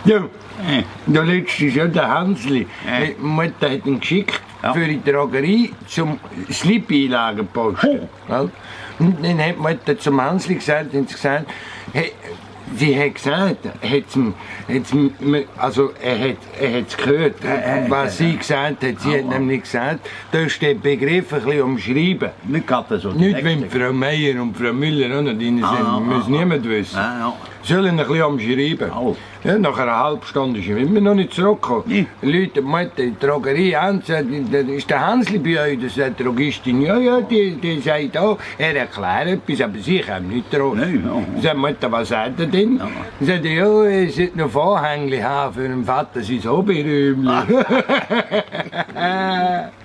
Ja, der letzte ist ja der Hansli. Die Mutter hat ihn geschickt für die Drogerie zum Slip-Einlagen posten. Und dann hat die Mutter zum Hansli gesagt, hey, sie hat gesagt, also er hat es gehört, was sie gesagt hat. Sie hat nämlich gesagt, da steht Begriff ein bisschen umschreiben. Nicht, wenn Frau Meier und Frau Müller auch noch drin sind, muss niemand wissen. Sollen ein bisschen umschreiben. Ja, nach einer halben Stunde ist er immer noch nicht zurückgekommen. Leute, die Mutter in die Drogerie an, sagt, ist der Hansli bei euch? Das sagt die Drogistin, ja, die sagt auch, er erklärt etwas, aber sie kommen nicht drauf. Sagt Mutter, was sagt er denn? Sagt er, ja, er sollte noch Vorhängli haben für den Vater sein Hobbyräumchen.